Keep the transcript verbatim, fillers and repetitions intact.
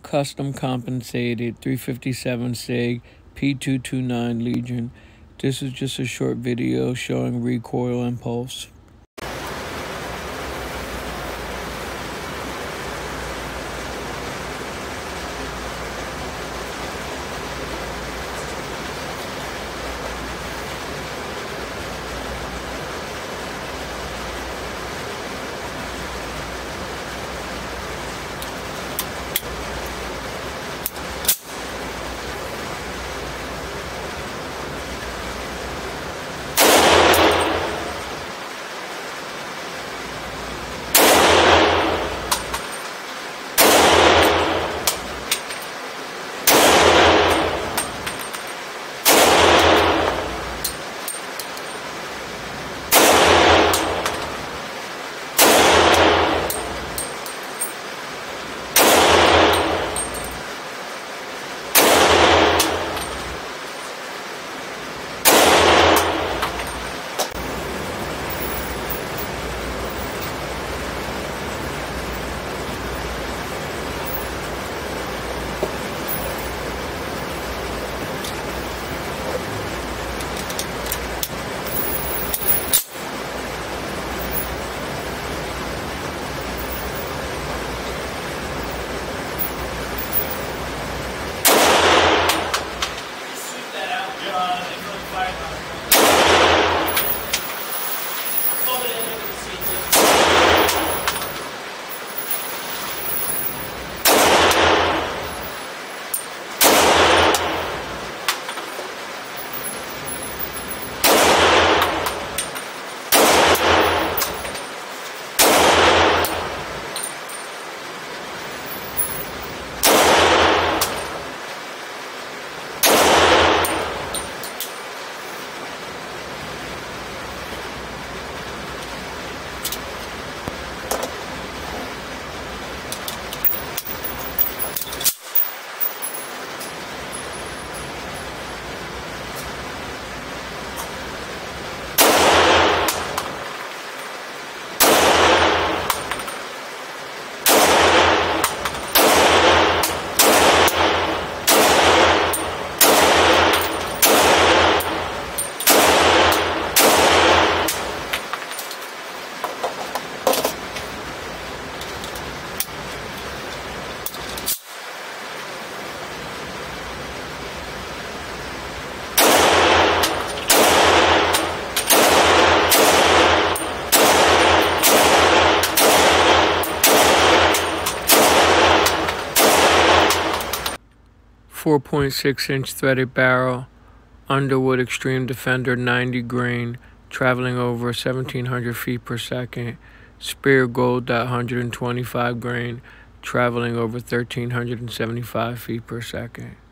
custom compensated three fifty-seven Sig P two twenty-nine Legion. This is just a short video showing recoil impulse. four point six inch threaded barrel, Underwood Xtreme Defender ninety grain, traveling over seventeen hundred feet per second. Speer Gold Dot one hundred twenty-five grain, traveling over thirteen seventy-five feet per second.